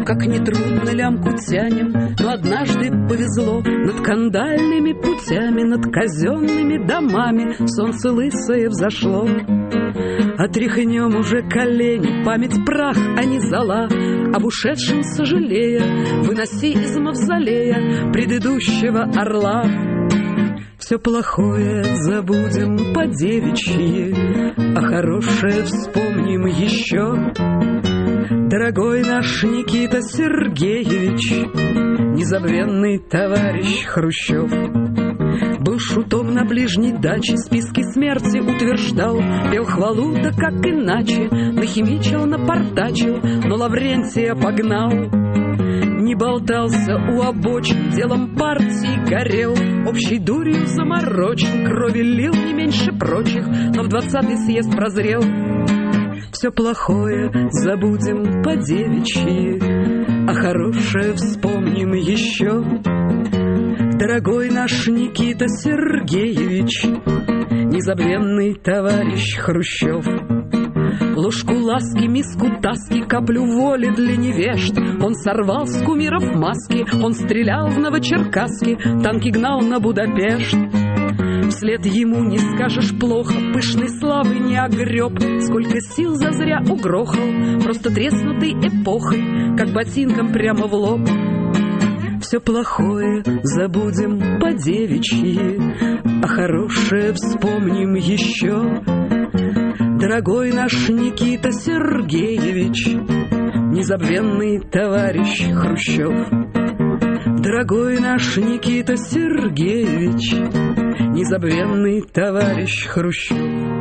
как нетрудно лямку тянем, но однажды повезло. Над кандальными путями, над казенными домами солнце лысое взошло. Отряхнем уже колени, память прах, а не зола. Об ушедшем сожалея, выноси из мавзолея предыдущего орла. Все плохое забудем по-девичьи, а хорошее вспомним еще. Дорогой наш Никита Сергеевич, незабвенный товарищ Хрущев, был шутом на ближней даче, списки смерти утверждал, пел хвалу, да как иначе, нахимичил, напортачил, но Лаврентия погнал. Не болтался у обочин, делом партии горел, общей дурью заморочен, крови лил не меньше прочих, но в 20-й съезд прозрел. Все плохое забудем по-девичьи, а хорошее вспомним еще. Дорогой наш Никита Сергеевич, незабвенный товарищ Хрущев, ложку ласки, миску таски, каплю воли для невежд. Он сорвал с кумиров маски, он стрелял в Новочеркасске, танки гнал на Будапешт. Вслед ему не скажешь плохо, пышной славы не огреб, сколько сил зазря угрохал, просто треснутой эпохой, как ботинком прямо в лоб. Все плохое забудем по-девичьи, а хорошее вспомним еще. Дорогой наш Никита Сергеевич, незабвенный товарищ Хрущев, дорогой наш Никита Сергеевич, незабвенный товарищ Хрущев.